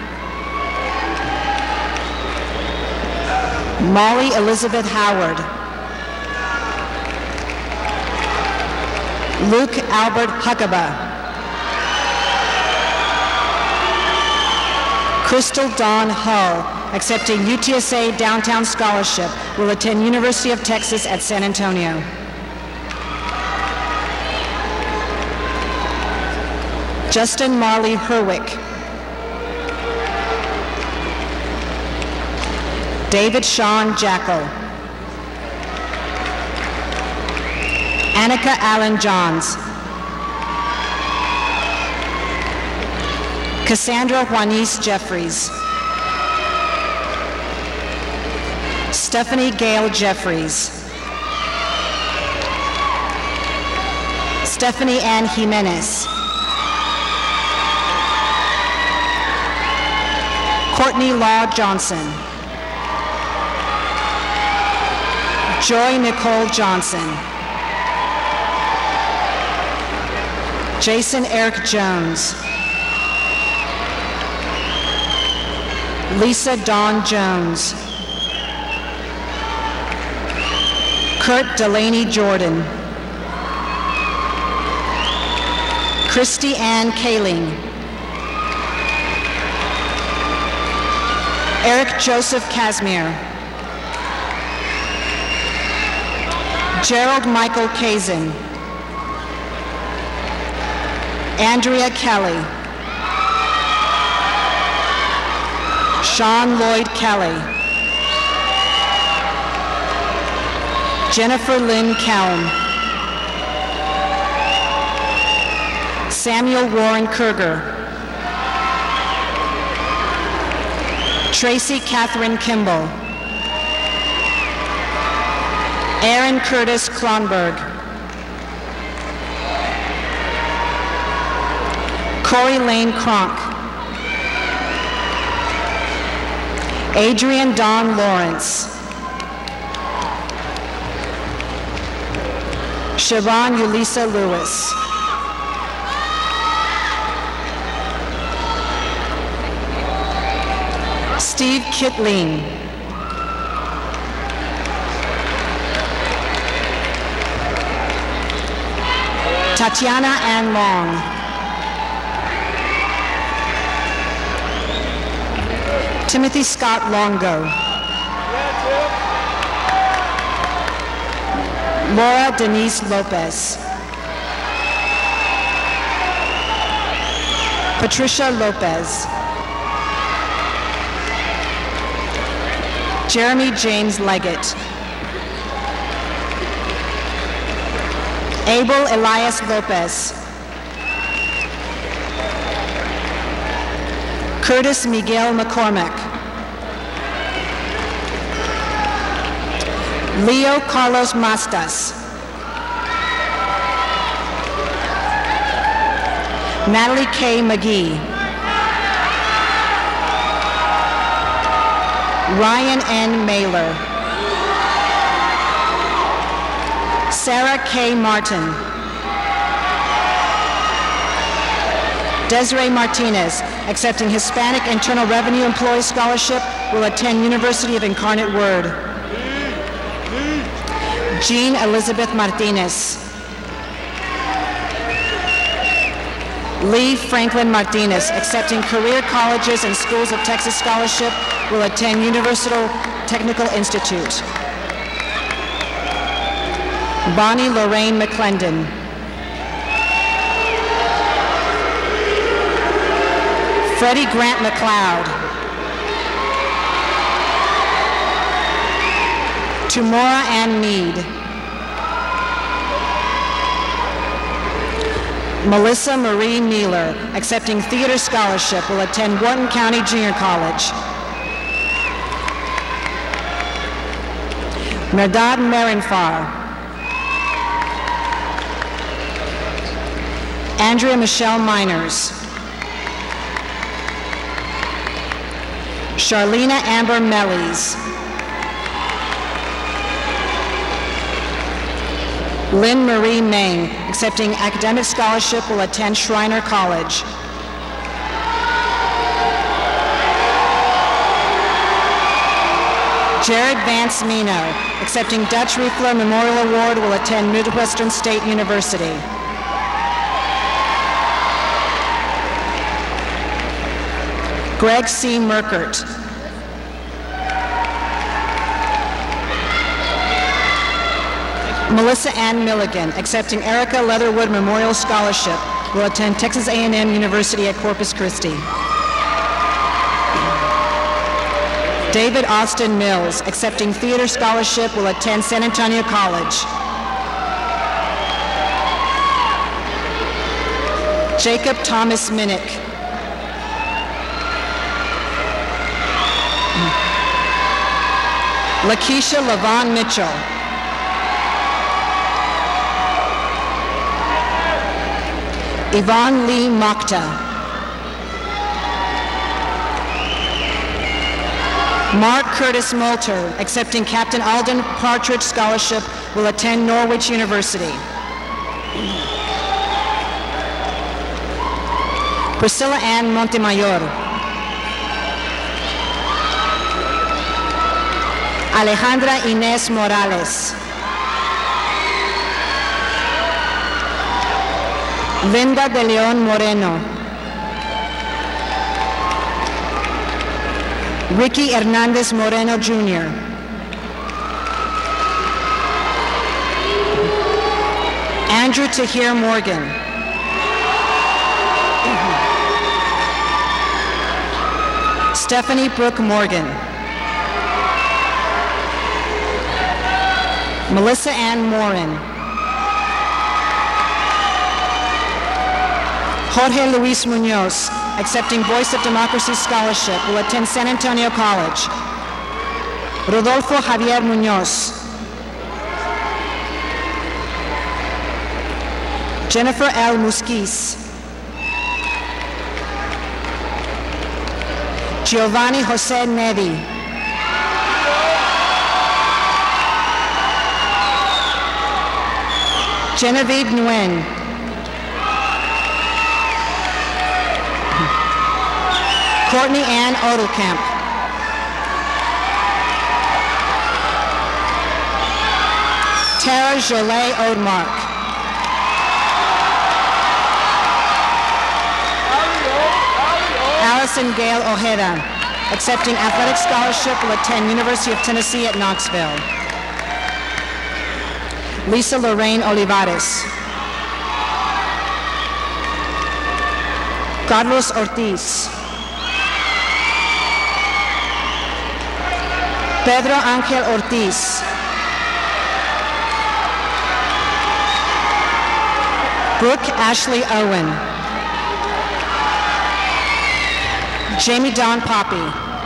Molly Elizabeth Howard. Luke Albert Huckaba. Crystal Dawn Hull, accepting U T S A Downtown Scholarship, will attend University of Texas at San Antonio. Justin Marley Herwick. David Sean Jackal. Annika Allen Johns. Cassandra Juanice Jeffries. Stephanie Gail Jeffries. Stephanie Ann Jimenez. Courtney Law Johnson. Joy Nicole Johnson. Jason Eric Jones. Lisa Dawn Jones. Kurt Delaney Jordan. Christy Ann Kaling. Eric Joseph Casimir. Gerald Michael Kazin. Andrea Kelly. Sean Lloyd Kelly. Jennifer Lynn Callum. Samuel Warren Kerger. Tracy Catherine Kimball. Aaron Curtis Kronberg. Corey Lane Cronk. Adrian Don Lawrence. Siobhan Yulisa Lewis. Steve Kitleen. Tatiana Ann Long. Timothy Scott Longo. Laura Denise Lopez. Patricia Lopez. Jeremy James Leggett. Abel Elias Lopez. Curtis Miguel McCormick. Leo Carlos Mastas. Natalie K. McGee. Ryan N. Mailer. Sarah K. Martin. Desiree Martinez, accepting Hispanic Internal Revenue Employee Scholarship, will attend University of Incarnate Word. Jean Elizabeth Martinez. Lee Franklin Martinez, accepting Career Colleges and Schools of Texas Scholarship, will attend Universal Technical Institute. Bonnie Lorraine McClendon. Freddie Grant McLeod. Tamora Ann Mead. Melissa Marie Neeler, accepting Theater Scholarship, will attend Wharton County Junior College. Merdad Marinfar. Andrea Michelle Miners. Charlena Amber Mellies. Lynn Marie Main, accepting academic scholarship, will attend Schreiner College. Jared Vance Mino, accepting Dutch Riefler Memorial Award, will attend Midwestern State University. Greg C. Merkert. Melissa Ann Milligan, accepting Erica Leatherwood Memorial Scholarship, will attend Texas A and M University at Corpus Christi. David Austin Mills, accepting theater scholarship, will attend San Antonio College. Jacob Thomas Minnick. Lakeisha Lavon Mitchell. Yvonne Lee Mokhta. Mark Curtis Moulter, accepting Captain Alden Partridge Scholarship, will attend Norwich University. Priscilla Ann Montemayor. Alejandra Inés Morales. Linda de León Moreno. Ricky Hernandez Moreno, Junior Andrew Tahir Morgan. Stephanie Brooke Morgan. Melissa Ann Morin. Jorge Luis Munoz, accepting Voice of Democracy Scholarship, will attend San Antonio College. Rodolfo Javier Munoz. Jennifer L. Musquiz. Giovanni Jose Nedi. Genevieve Nguyen. Courtney Ann Odelkamp. Tara Jolie Odemark. Allison Gail Ojeda, accepting athletic scholarship, will attend University of Tennessee at Knoxville. Lisa Lorraine Olivares. Carlos Ortiz. Pedro Ángel Ortiz. Brooke Ashley Owen. Jamie Dawn Poppy.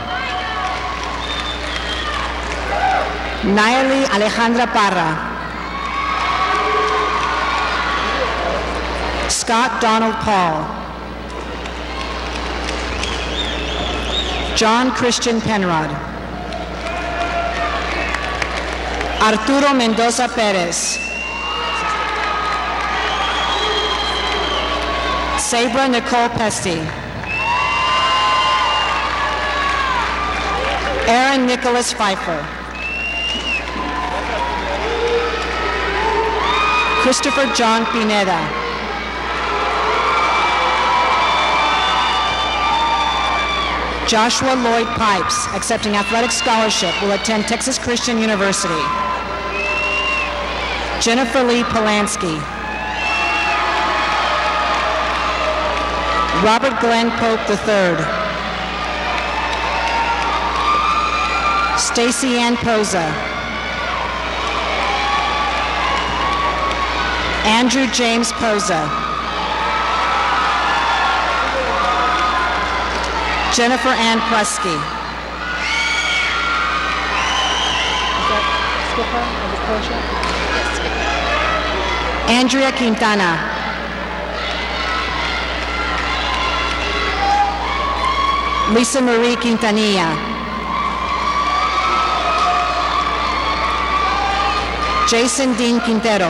Nayeli Alejandra Parra. Scott Donald Paul. John Christian Penrod. Arturo Mendoza Perez. Sabra Nicole Pesti. Aaron Nicholas Pfeiffer. Christopher John Pineda. Joshua Lloyd Pipes, accepting athletic scholarship, will attend Texas Christian University. Jennifer Lee Polanski. Robert Glenn Pope the third. Stacy Ann Poza. Andrew James Poza. Jennifer Ann Prusky. Andrea Quintana. Lisa Marie Quintanilla. Jason Dean Quintero.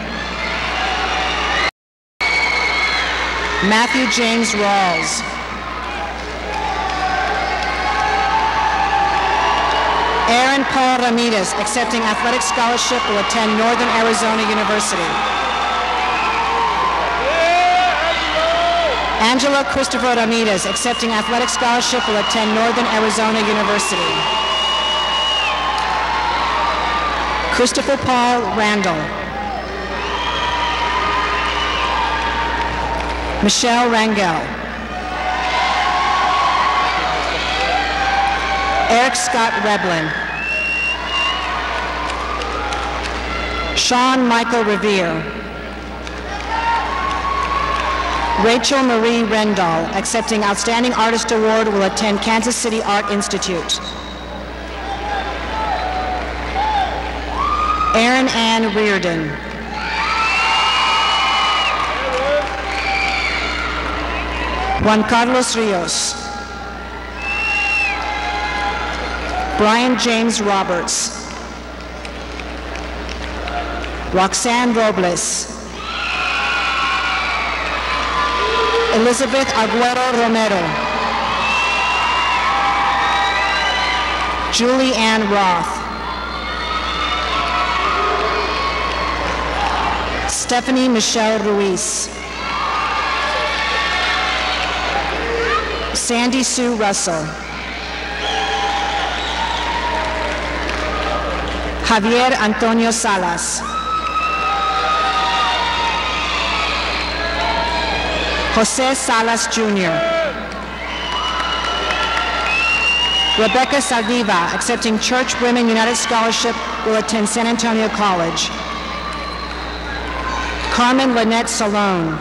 Matthew James Rawls. Aaron Paul Ramirez, accepting athletic scholarship, will attend Northern Arizona University. Angela Christopher Ramirez, accepting athletic scholarship, will attend Northern Arizona University. Christopher Paul Randall. Michelle Rangel. Eric Scott Reblin. Sean Michael Revere. Rachel Marie Rendall, accepting Outstanding Artist Award, will attend Kansas City Art Institute. Erin Ann Reardon. Juan Carlos Rios. Brian James Roberts. Roxanne Robles. Elizabeth Aguero Romero. Julie Ann Roth. Stephanie Michelle Ruiz. Sandy Sue Russell. Javier Antonio Salas. Jose Salas Junior Rebecca Saldiva, accepting Church Women United Scholarship, will attend San Antonio College. Carmen Lynette Salone.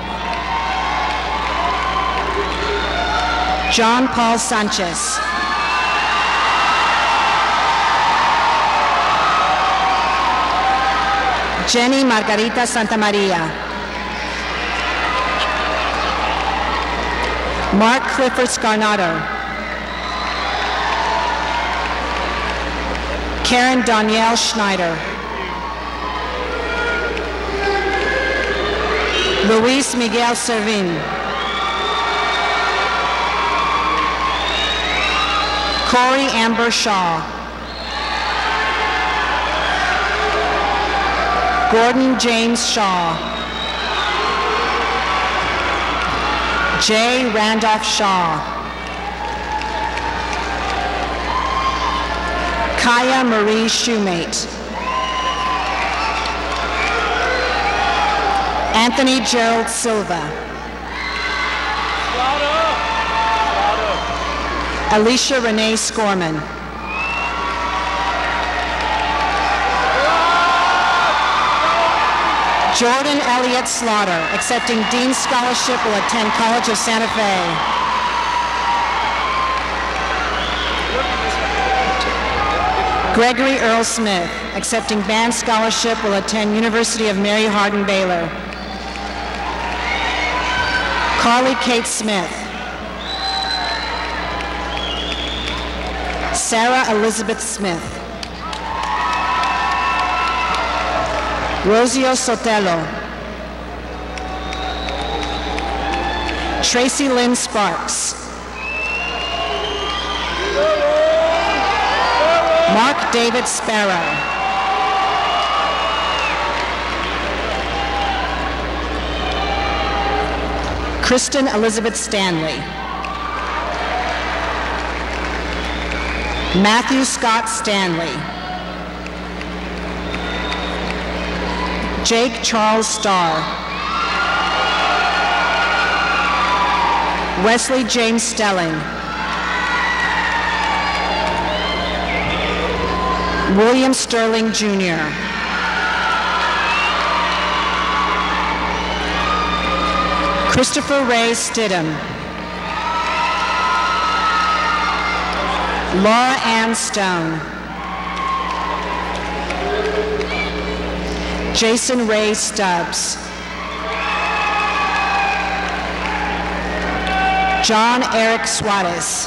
John Paul Sanchez. Jenny Margarita Santamaria. Mark Clifford Scarnato. Karen Danielle Schneider. Luis Miguel Servin. Corey Amber Shaw. Gordon James Shaw. Jay Randolph Shaw. Kaya Marie Shoemate. Anthony Gerald Silva. Alicia Renee Scorman. Jordan Elliott Slaughter, accepting Dean's Scholarship, will attend College of Santa Fe. Gregory Earl Smith, accepting Band Scholarship, will attend University of Mary Hardin Baylor. Carly Kate Smith. Sarah Elizabeth Smith. Rosio Sotelo. Tracy Lynn Sparks. Mark David Sparrow. Kristen Elizabeth Stanley. Matthew Scott Stanley. Jake Charles Starr. Wesley James Stelling. William Sterling Junior Christopher Ray Stidham. Laura Ann Stone. Jason Ray Stubbs. John Eric Suarez.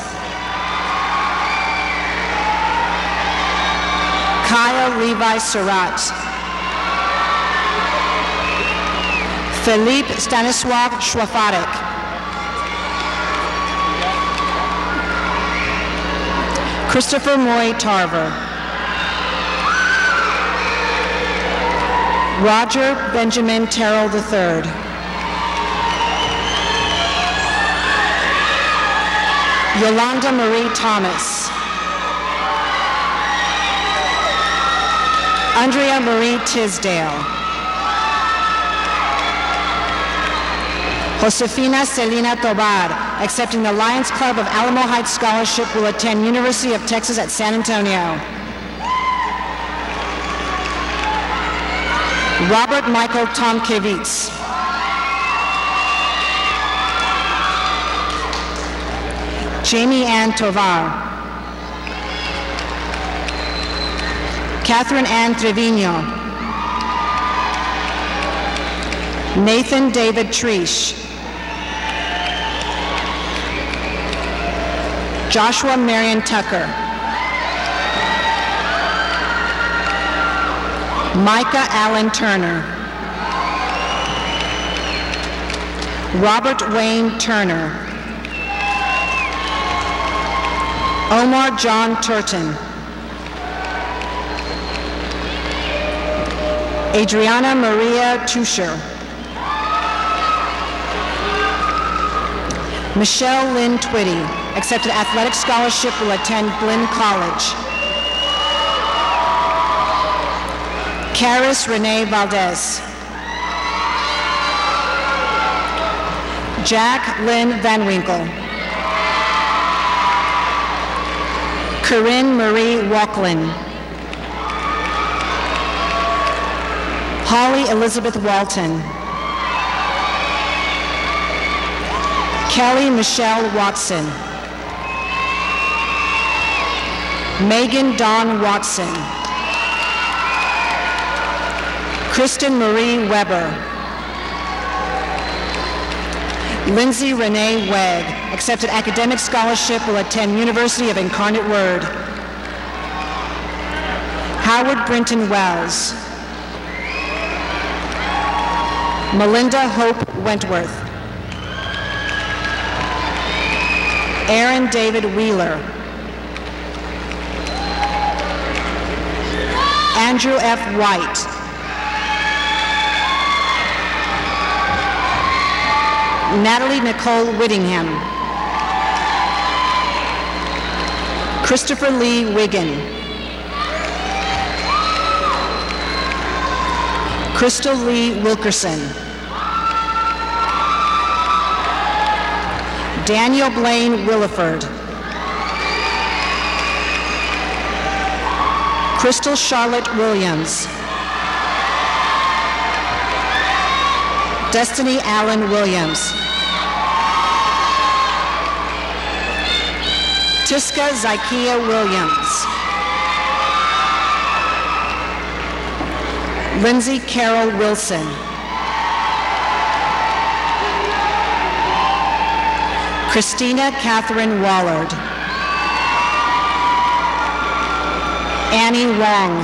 Kyle Levi Surratt. Philippe Stanislav Schwafarek. Christopher Moy Tarver. Roger Benjamin Terrell the third. Yolanda Marie Thomas. Andrea Marie Tisdale. Josefina Celina Tobar, accepting the Lions Club of Alamo Heights Scholarship, will attend University of Texas at San Antonio. Robert Michael Tomkiewicz. Jamie Ann Tovar. Catherine Ann Trevino. Nathan David Treesh. Joshua Marion Tucker. Micah Allen Turner. Robert Wayne Turner. Omar John Turton. Adriana Maria Tusher. Michelle Lynn Twitty, accepted athletic scholarship, will attend Glenn College. Karis Renee Valdez. Jack Lynn Van Winkle. Corinne Marie Walklin. Holly Elizabeth Walton. Kelly Michelle Watson. Megan Dawn Watson. Kristen Marie Weber. Lindsay Renee Wegg, accepted academic scholarship, will attend University of Incarnate Word. Howard Brinton Wells. Melinda Hope Wentworth. Aaron David Wheeler. Andrew F. White. Natalie Nicole Whittingham. Christopher Lee Wiggin. Crystal Lee Wilkerson. Daniel Blaine Williford. Crystal Charlotte Williams. Destiny Allen Williams. Tiska Zykia Williams. Lindsay Carol Wilson. Christina Catherine Wallard. Annie Wong.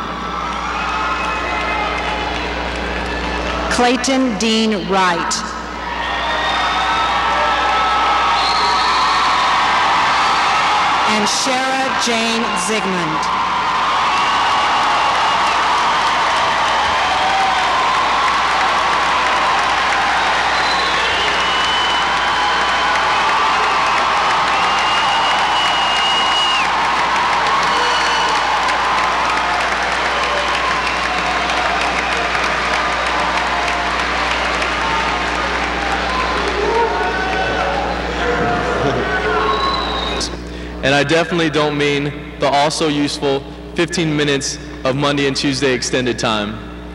Clayton Dean Wright. And Shara Jane Zigmund. And I definitely don't mean the also useful fifteen minutes of Monday and Tuesday extended time.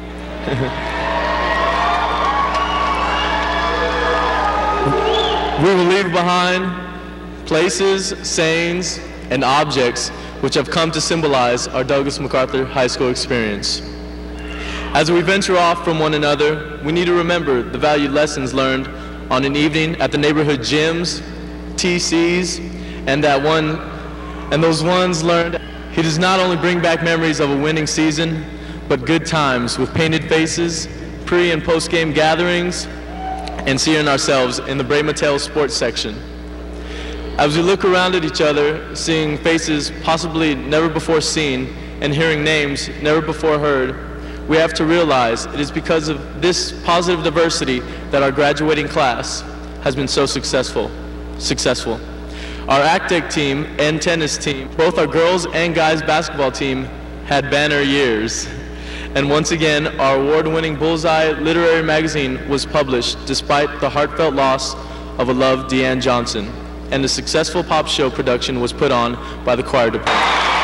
We will leave behind places, sayings, and objects which have come to symbolize our Douglas MacArthur High School experience. As we venture off from one another, we need to remember the valued lessons learned on an evening at the neighborhood gyms, T Cs, and that one, and those ones learned. He does not only bring back memories of a winning season, but good times with painted faces, pre and post game gatherings, and seeing ourselves in the Bray Mattel sports section. As we look around at each other, seeing faces possibly never before seen, and hearing names never before heard, we have to realize it is because of this positive diversity that our graduating class has been so successful. successful. Our ACTEC team and tennis team, both our girls and guys basketball team, had banner years. And once again, our award-winning Bullseye literary magazine was published despite the heartfelt loss of a loved Deanne Johnson, and a successful pop show production was put on by the choir department.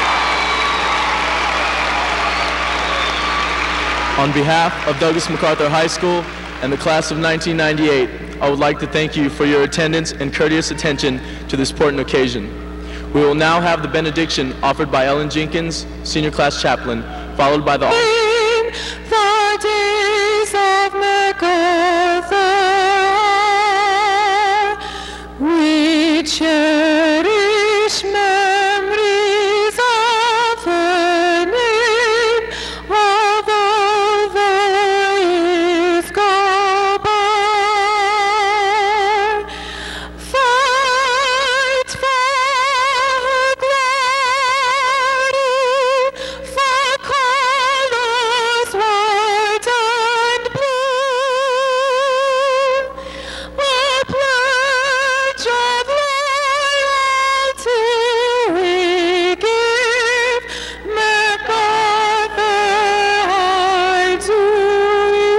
On behalf of Douglas MacArthur High School and the class of nineteen ninety-eight, I would like to thank you for your attendance and courteous attention to this important occasion. We will now have the benediction offered by Ellen Jenkins, Senior Class Chaplain, followed by the... The days of MacArthur, we cherish memories of the name, although the years go by. Fight for glory, for colors white and blue, a pledge of loyalty we give, MacArthur High to you.